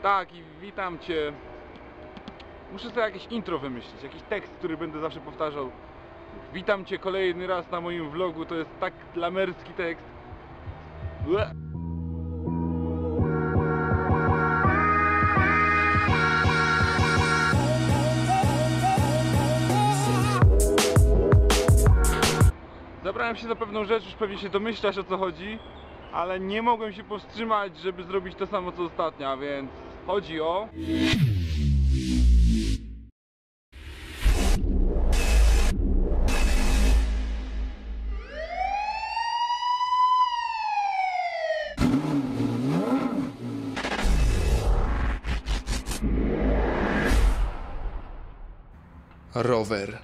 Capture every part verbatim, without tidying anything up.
Tak, i witam Cię. Muszę sobie jakieś intro wymyślić, jakiś tekst, który będę zawsze powtarzał. Witam Cię kolejny raz na moim vlogu, to jest tak lamerski tekst. Ue. Zabrałem się za pewną rzecz, już pewnie się domyślasz, o co chodzi, ale nie mogłem się powstrzymać, żeby zrobić to samo co ostatnio, a więc chodzi o... Rower.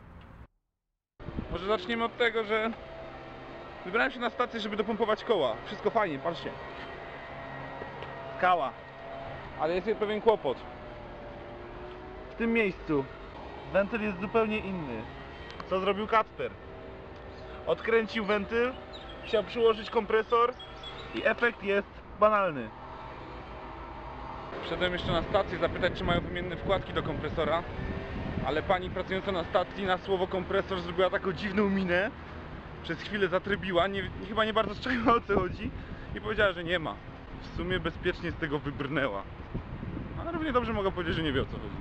Może zaczniemy od tego, że wybrałem się na stację, żeby dopompować koła. Wszystko fajnie, patrzcie. Skała. Ale jest jeden pewien kłopot. W tym miejscu wentyl jest zupełnie inny. Co zrobił Kacper? Odkręcił wentyl, chciał przyłożyć kompresor i efekt jest banalny. Wszedłem jeszcze na stację zapytać, czy mają wymienne wkładki do kompresora, ale pani pracująca na stacji na słowo kompresor zrobiła taką dziwną minę. Przez chwilę zatrybiła, nie, chyba nie bardzo strzeliła, o co chodzi, i powiedziała, że nie ma. W sumie bezpiecznie z tego wybrnęła. Ale równie dobrze mogę powiedzieć, że nie wie, o co chodzi.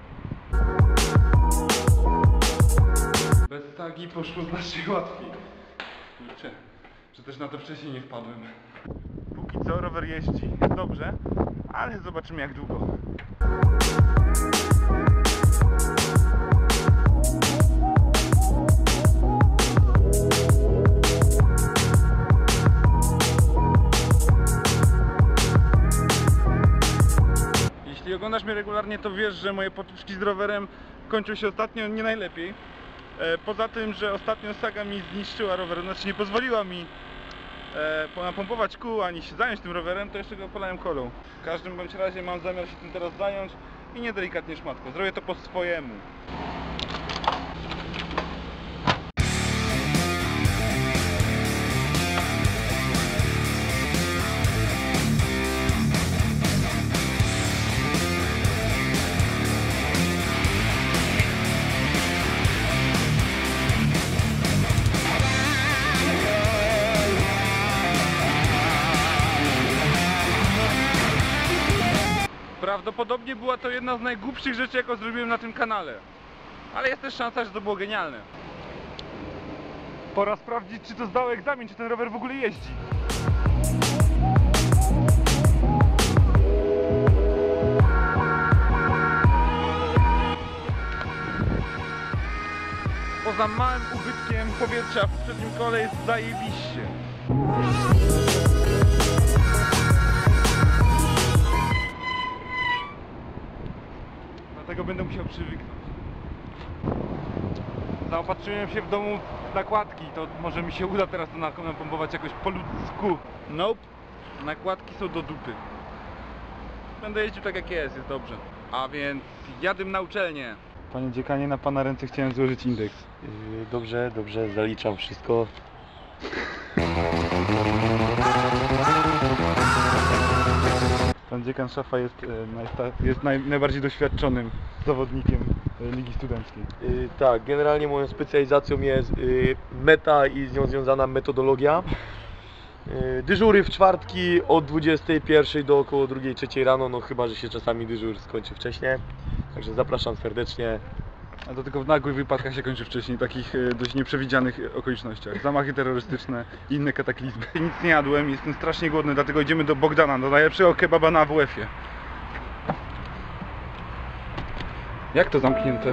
Bez tagi poszło znacznie łatwiej. Kurczę, że też na to wcześniej nie wpadłem. Póki co rower jeździ, jest dobrze, ale zobaczymy jak długo. Jeśli oglądasz mnie regularnie, to wiesz, że moje potyczki z rowerem kończą się ostatnio nie najlepiej. E, poza tym, że ostatnio Saga mi zniszczyła rower, znaczy nie pozwoliła mi e, napompować kół, ani się zająć tym rowerem, to jeszcze go polałem kolą. W każdym bądź razie mam zamiar się tym teraz zająć i nie delikatnie szmatką. Zrobię to po swojemu. Prawdopodobnie była to jedna z najgłupszych rzeczy, jaką zrobiłem na tym kanale. Ale jest też szansa, że to było genialne. Pora sprawdzić, czy to zdał egzamin, czy ten rower w ogóle jeździ. Poza małym ubytkiem powietrza w poprzednim kole jest zajebiście. Dlatego będę musiał przywyknąć. Zaopatrzyłem się w domu w nakładki, to może mi się uda teraz to napompować jakoś po ludzku. Nope, nakładki są do dupy. Będę jeździł tak jak jest, jest dobrze. A więc jadę na uczelnię. Panie dziekanie, na pana ręce chciałem złożyć indeks. Yy, dobrze, dobrze, zaliczam wszystko. Pan dziekan Szafa jest, e, jest naj, najbardziej doświadczonym zawodnikiem e, Ligi Studenckiej. Yy, tak, generalnie moją specjalizacją jest yy, meta i z nią związana metodologia. Yy, dyżury w czwartki od dwudziestej pierwszej do około drugiej, trzeciej rano, no chyba, że się czasami dyżur skończy wcześniej. Także zapraszam serdecznie. A to tylko w nagłych wypadkach się kończy wcześniej, takich e, dość nieprzewidzianych okolicznościach. Zamachy terrorystyczne i inne kataklizmy. Nic nie jadłem, jestem strasznie głodny, dlatego idziemy do Bogdana, do najlepszego kebaba na A W F-ie. Jak to zamknięte?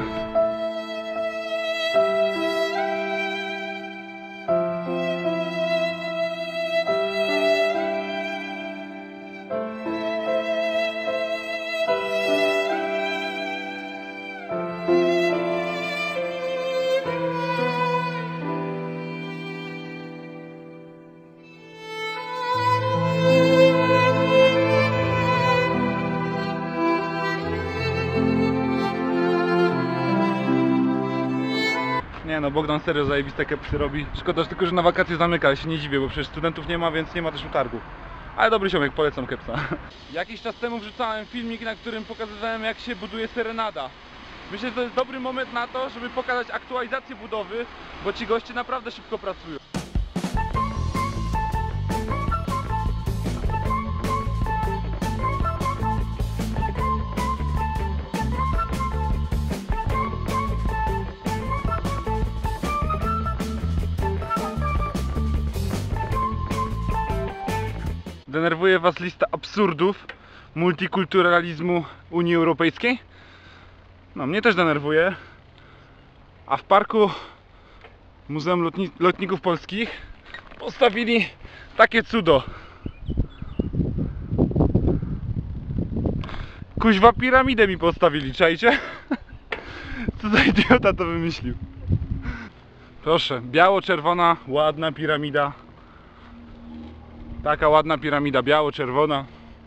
Nie no, Bogdan serio zajebiste kepsy robi. Szkoda, że tylko, że na wakacje zamyka, ale się nie dziwię, bo przecież studentów nie ma, więc nie ma też utargów. Ale dobry ziomek, polecam Kepsa. Jakiś czas temu wrzucałem filmik, na którym pokazywałem, jak się buduje serenada. Myślę, że to jest dobry moment na to, żeby pokazać aktualizację budowy, bo ci goście naprawdę szybko pracują. Denerwuje was lista absurdów multikulturalizmu Unii Europejskiej? No, mnie też denerwuje. A w parku Muzeum Lotni Lotników Polskich postawili takie cudo. Kuźwa, piramidę mi postawili, czajcie? Co za idiota to wymyślił? Proszę, biało-czerwona, ładna piramida. Taka ładna piramida, biało-czerwona.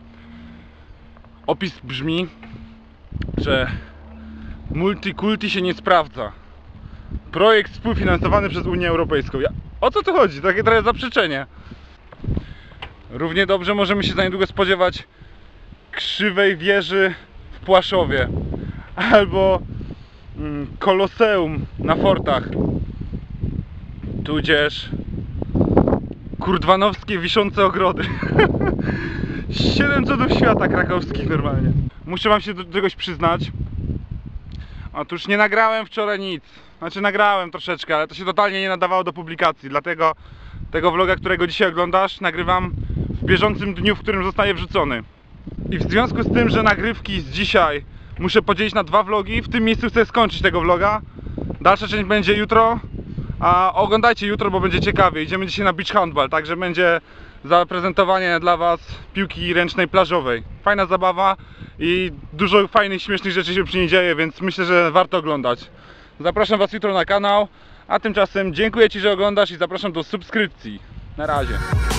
Opis brzmi, że multikulti się nie sprawdza. Projekt współfinansowany przez Unię Europejską. Ja... O co tu chodzi? Takie trochę zaprzeczenie. Równie dobrze możemy się za niedługo spodziewać krzywej wieży w Płaszowie. Albo mm, koloseum na Fortach. Tudzież kurdwanowskie wiszące ogrody. Siedem cudów świata krakowskich normalnie. Muszę wam się do czegoś przyznać. Otóż nie nagrałem wczoraj nic. Znaczy nagrałem troszeczkę, ale to się totalnie nie nadawało do publikacji. Dlatego tego vloga, którego dzisiaj oglądasz, nagrywam w bieżącym dniu, w którym zostaje wrzucony. I w związku z tym, że nagrywki z dzisiaj muszę podzielić na dwa vlogi, w tym miejscu chcę skończyć tego vloga. Dalsza część będzie jutro. A oglądajcie jutro, bo będzie ciekawie. Idziemy dzisiaj na beach handball, także będzie zaprezentowanie dla was piłki ręcznej plażowej. Fajna zabawa i dużo fajnych, śmiesznych rzeczy się przy niej dzieje, więc myślę, że warto oglądać. Zapraszam was jutro na kanał, a tymczasem dziękuję ci, że oglądasz i zapraszam do subskrypcji. Na razie.